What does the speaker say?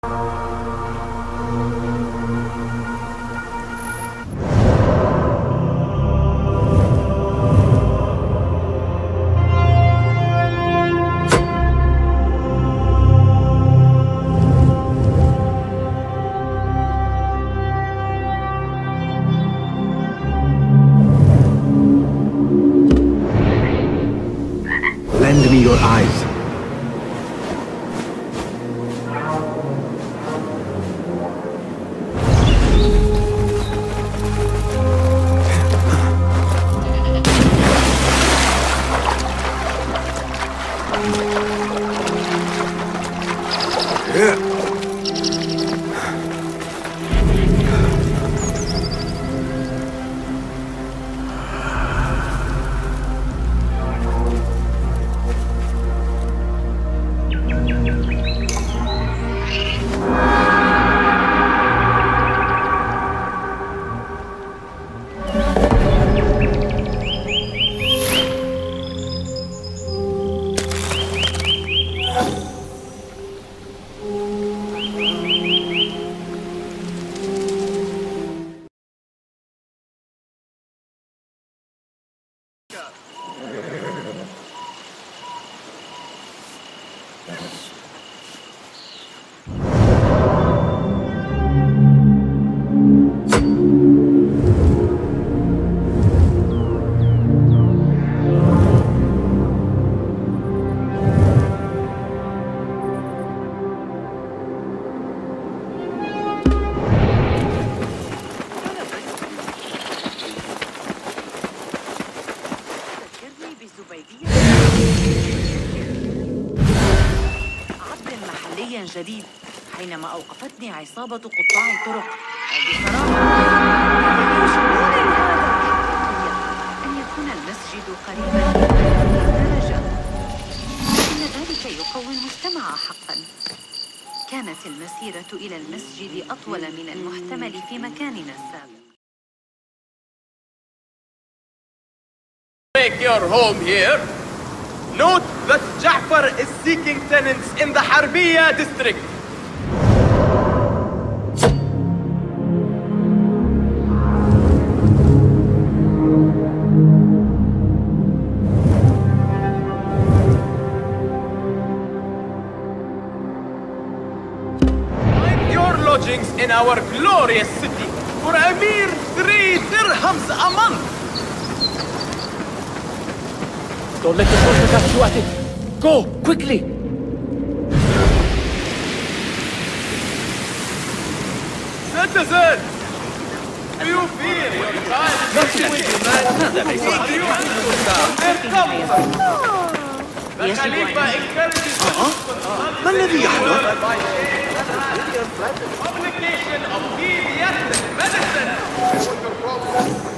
Lend me your eyes. جديد حينما أوقفتني عصابة قطاع الطرق. بصراحة أن يكون المسجد قريبا من الدرجة، إن ذلك يقوي المجتمع حقا. كانت المسيرة إلى المسجد أطول من المحتمل في مكاننا السابق. Make your home here. Note that Ja'far is seeking tenants in the Harbiya district. Find your lodgings in our glorious city for a mere 3 dirhams a month. Don't let the soldiers catch you at it! Go, quickly! Citizen! Do you feel your time is with you, man? Do you The Khalifa encourages ما الذي يحدث؟ Publication of pediatric medicine.